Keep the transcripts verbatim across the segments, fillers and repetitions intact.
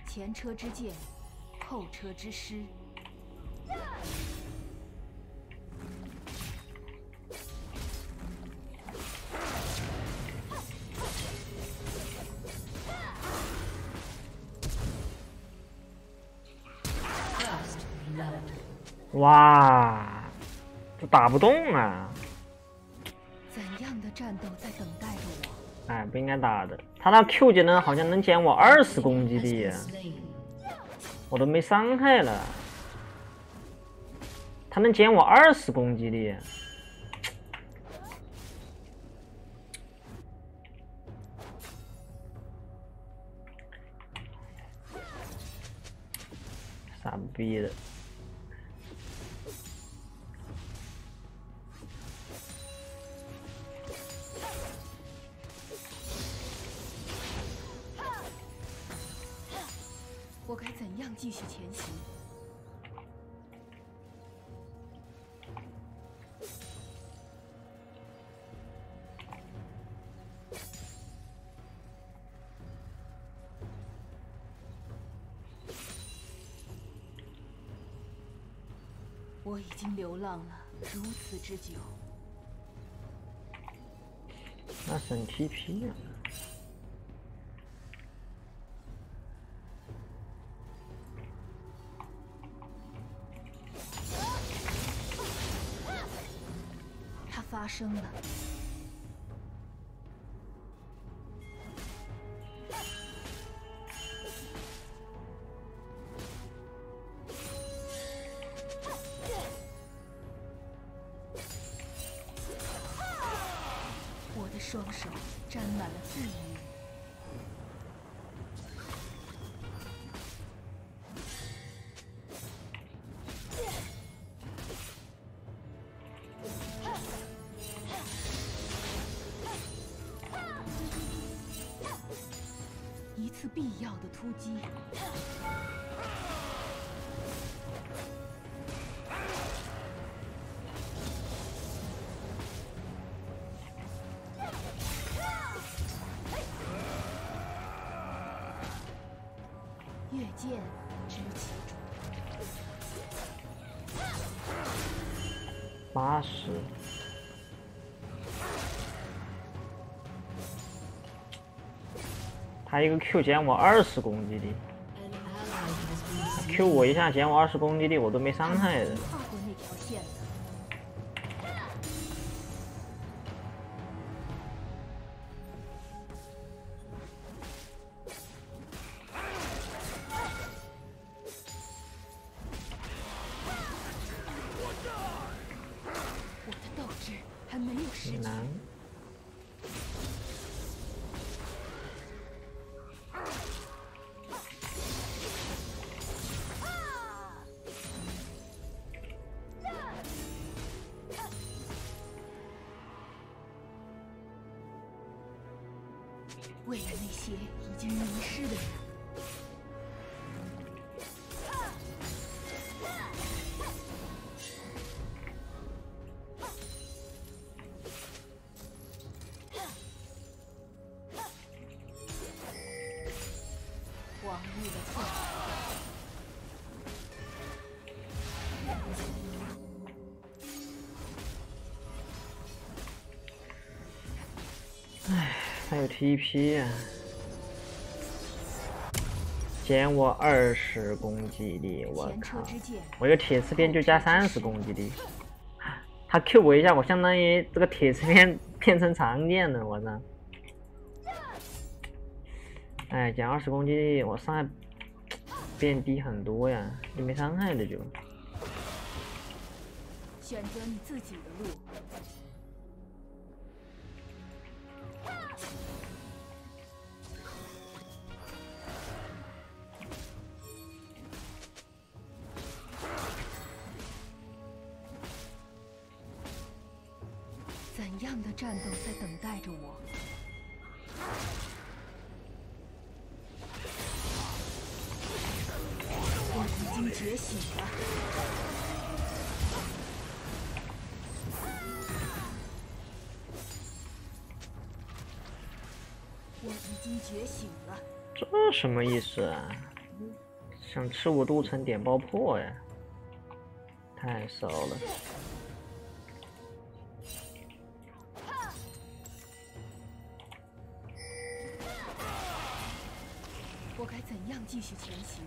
前车之鉴，后车之师。 哇，这打不动啊！ 怎样的战斗在等待着我？ 哎，不应该打的。他那 Q 技能好像能减我二十攻击力，我都没伤害了，他能减我二十攻击力。傻逼的。 我该怎样继续前行？我已经流浪了如此之久。 那省 T P 啊！ 它发生了。我的双手沾满了罪孽。一次必要的突击。越剑知其主。 八十。他一个 Q 减我二十攻击力 ，Q 我一下减我二十攻击力，我都没伤害的。 跨过那条线的。我的斗志还没有失去。为了那些已经迷失的人。往日的错。 唉，还有 T P 啊，减我二十攻击力，我靠！我有铁刺片就加三十攻击力，他 Q 我一下，我相当于这个铁刺片变成长剑了，我操！哎，减二十攻击力，我伤害变低很多呀，就没伤害的就。 选择你自己的路。怎样的战斗在等待着我？我已经觉醒了。我已经觉醒了。 这什么意思啊？ 想吃我都城点爆破呀，太骚了。 我该怎样继续前行？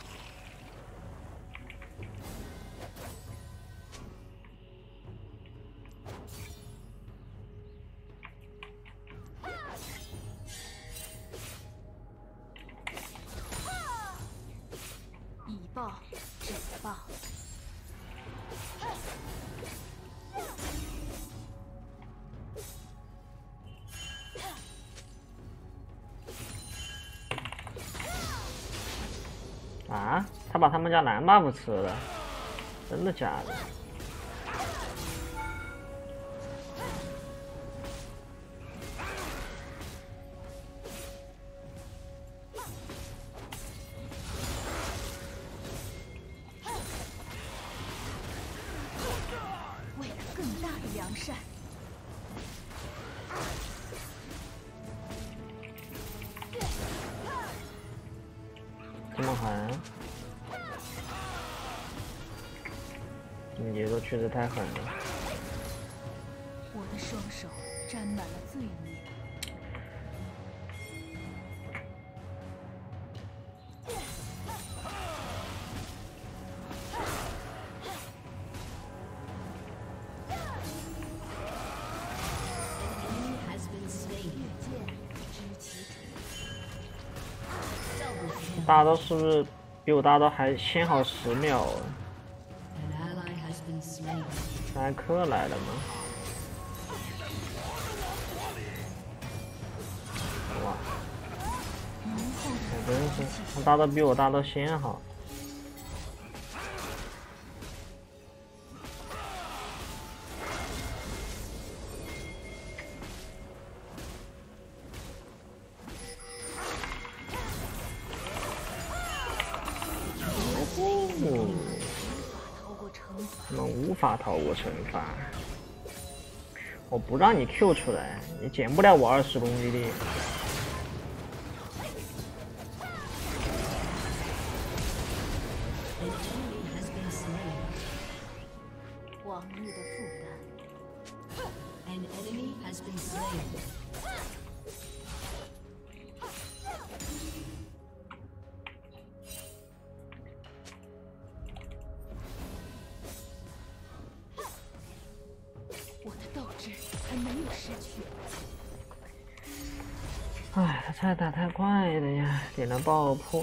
以暴制暴。 啊！他把他们家蓝 buff 吃了，真的假的？ 为了更大的良善。 这么狠？你节奏确实太狠了。 我的双手沾满了罪孽。 大刀是不是比我大刀还先好十秒啊？莱克来了吗？哇！我真是，他大刀比我大刀先好。他们无法逃过惩罚。我不让你 Q 出来，你减不了我二十攻击力。 往日的负担。An enemy has been slain. 我的斗志还没有失去。 哎，他菜打太快了呀，点了爆破。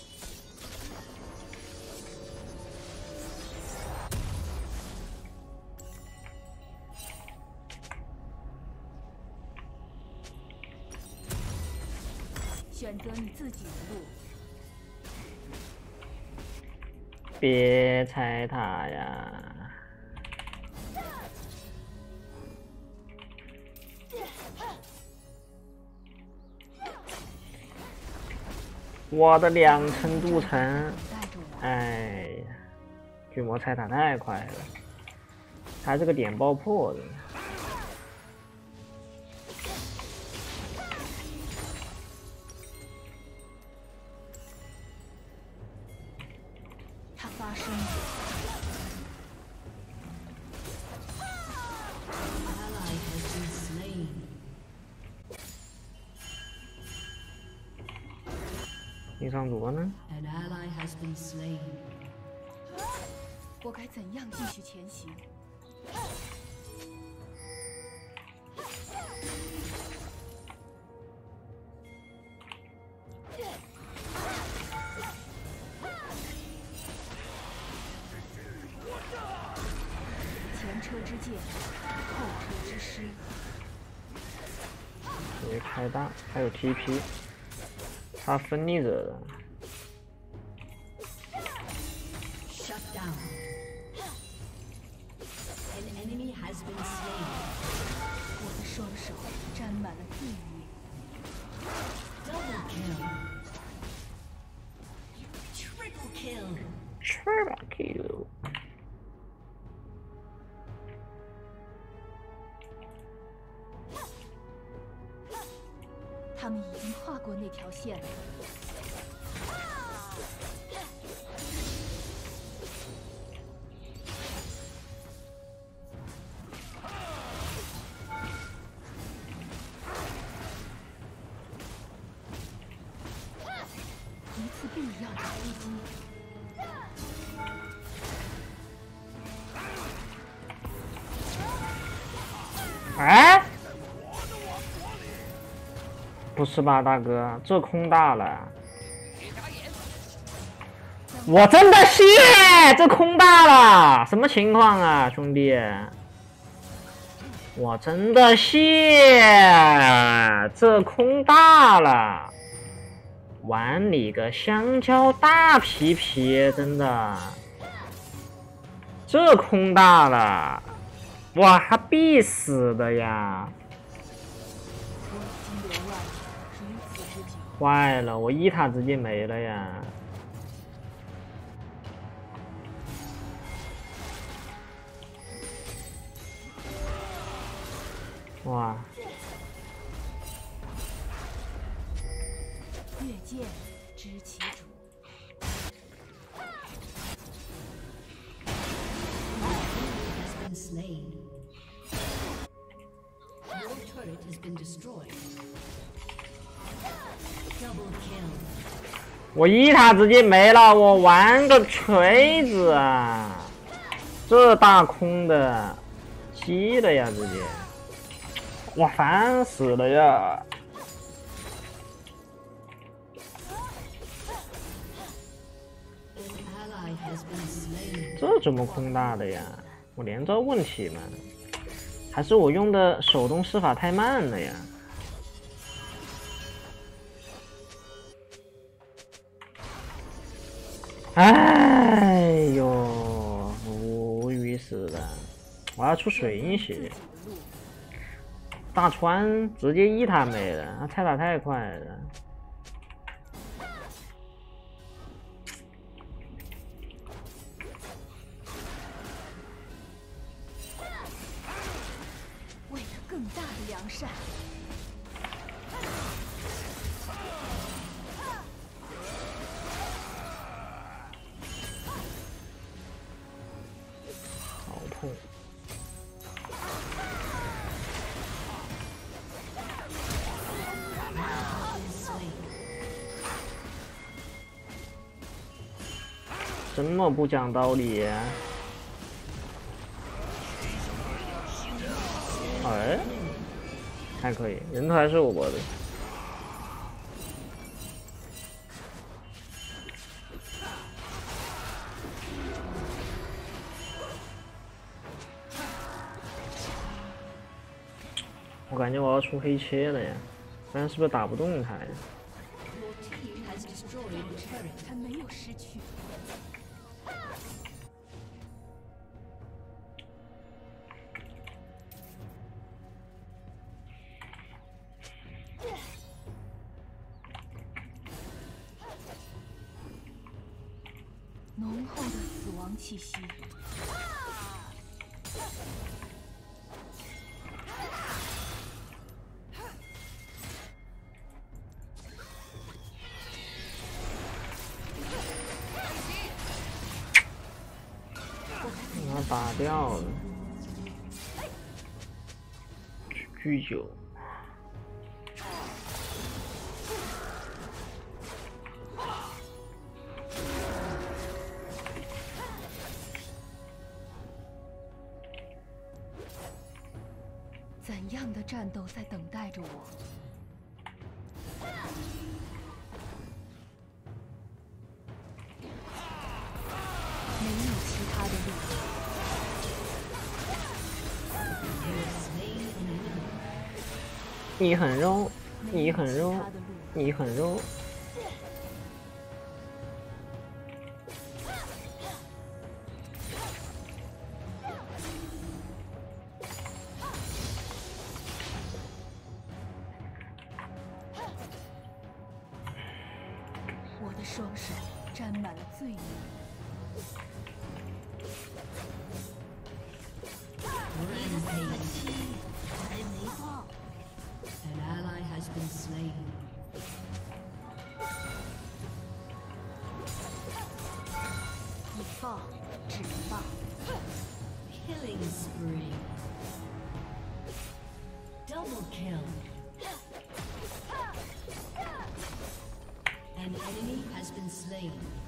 选择你自己的路。 别踩塔呀！我的两层镀层，哎呀，巨魔踩塔太快了，还是个点爆破的。 他发生了。 丁尚卓呢？ 我该怎样继续前行？前车之鉴，后车之师。 别开大，还有 T P。他分离者的。 我的双手沾满了罪孽。Triple kill. Triple kill. 他们已经跨过那条线了。 哎，不是吧，大哥，这空大了，我真的谢，这空大了，什么情况啊，兄弟？我真的谢，这空大了，玩你个香蕉大皮皮，真的，这空大了。哇，他必死的呀！坏了，我一塔直接没了呀！哇！ 越见知其主。 Slain. Your turret has been destroyed. Double kill. 我一塔直接没了，我玩个锤子啊！这大空的，吸了呀，直接，我烦死了呀！这怎么空大的呀？ 我连招问题吗？还是我用的手动施法太慢了呀？哎呦，无语死了！我要出水血，大川直接一塔没了，他拆塔太快了。 更大的良善。 好痛！这么不讲道理。 哎，还可以，人头还是我的。我感觉我要出黑切了呀，不然是不是打不动他呀？ 他没有失去。 浓厚的死亡气息。 把他打掉了，巨酒。 怎样的战斗在等待着我？没有其他的路。 你很肉，你很肉，你很肉。 我的双手沾满了罪孽。 An ally has been slain. 以暴制暴 Killing spree. Double kill. An enemy has been slain.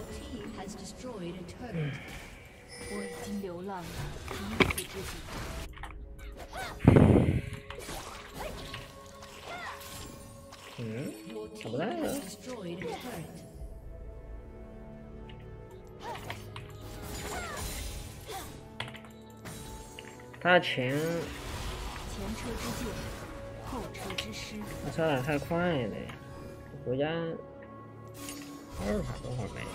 team has destroyed a turret. 我已经流浪了如此之久。 嗯， Your 找不 team 到了 has。destroyed a turret. 他前前车之鉴，后车之师。 他车打太快了，国家阿尔法多会儿没？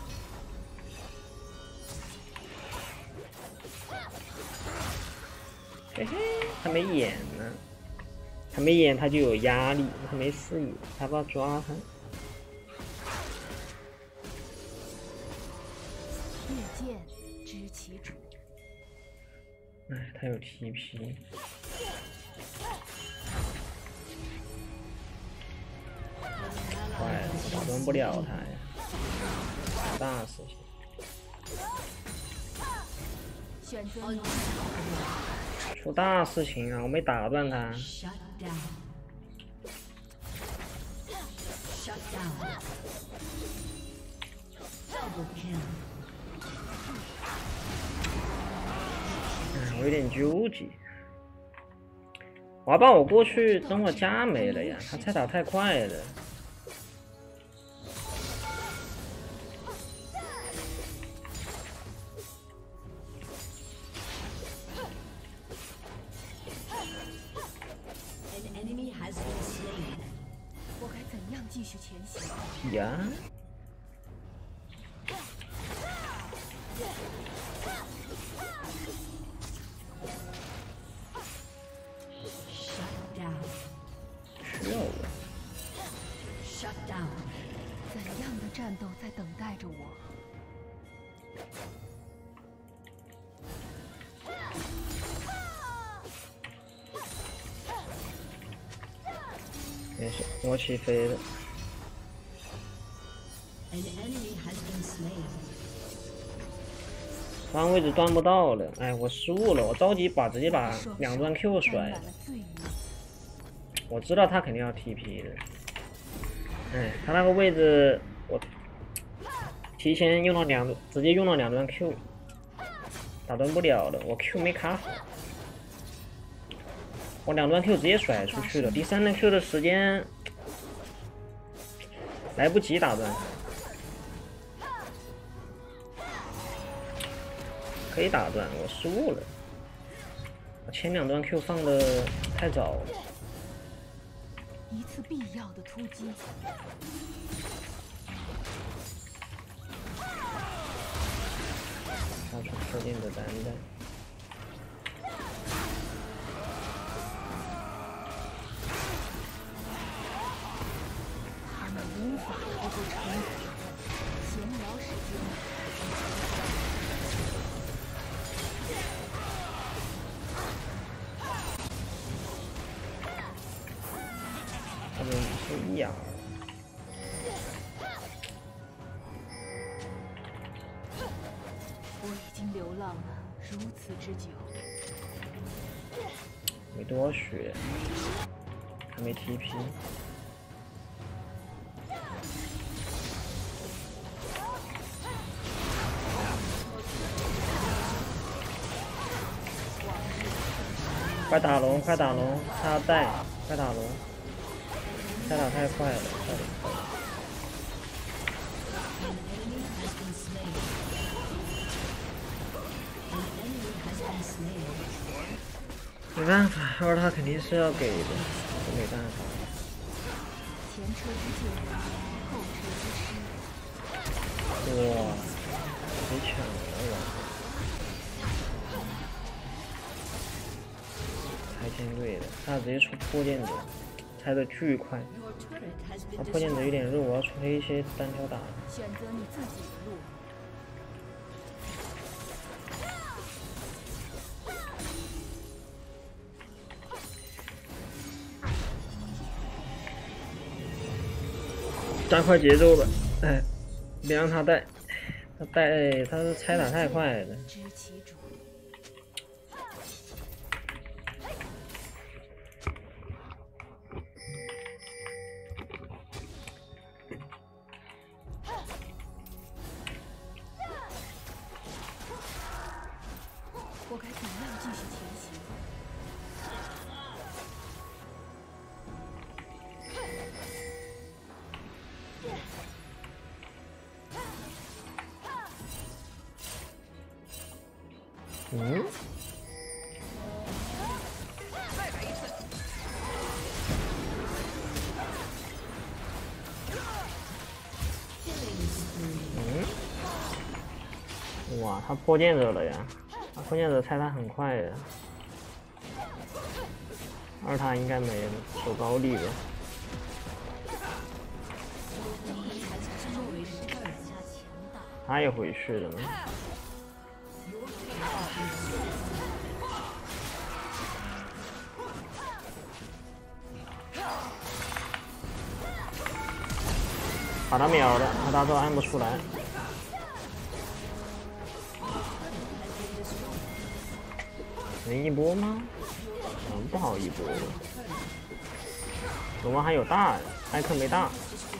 嘿嘿，他没眼呢，他没眼他就有压力，他没视野，他不要抓他。 越见知其主。 哎，他有 T P。坏了，打断不了他呀，大事情。 选择你出大事情啊！我没打断他。 Shut down. Shut down. Double kill. 嗯，我有点纠结。我要帮我过去，等我家没了呀！他菜打太快了。 我该怎样继续前行？ 呀！ 需要我。 Shut down. 怎样的战斗在等待着我？ 没事，我起飞了。 An enemy has been slain. 换位置断不到了，哎，我失误了，我着急把直接把两段 Q 甩了。我知道他肯定要 T P 的，哎，他那个位置我提前用了两，直接用了两段 Q， 打断不了了，我 Q 没卡好，我两段 Q 直接甩出去了，第三段 Q 的时间来不及打断。 可以打断，我失误了。我前两段 Q 放的太早了。 一次必要的突击。 发出特定的单单。 他们无法逃过惩罚。闲聊时间。 他们是 E R。 我已经流浪了如此之久。 没多血，还没 T P。快打龙，快打龙，他要带，快打龙。 他打太快了，快点！没办法，二他肯定是要给的，我没办法。 前车之鉴，后车之师。 哇，被抢了我！拆迁队的，他直接出破剑者。 拆的巨快，他破剑者有点弱，我要出黑切单挑打。 选择你自己的路。 加快节奏吧，哎，别让他带，他带他是拆打太快了。 知其主。 我嗯。嗯。哇，他破剑者了呀！他破剑者拆他很快的，二塔应该没了，手高力了。他也回去了吗？把他秒了，他大招按不出来。能一波吗？嗯，不好一波了。龙王还有大，艾克没大。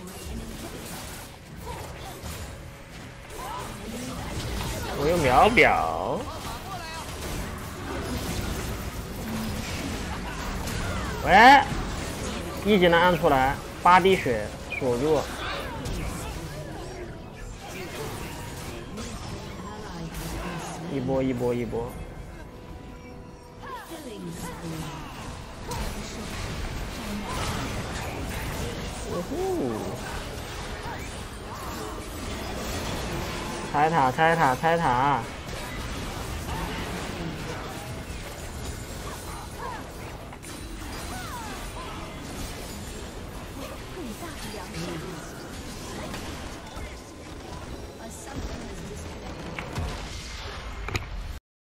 我有秒表。喂，一技能按出来，八滴血锁住。一波一波一波。呜呼！拆塔拆塔拆塔！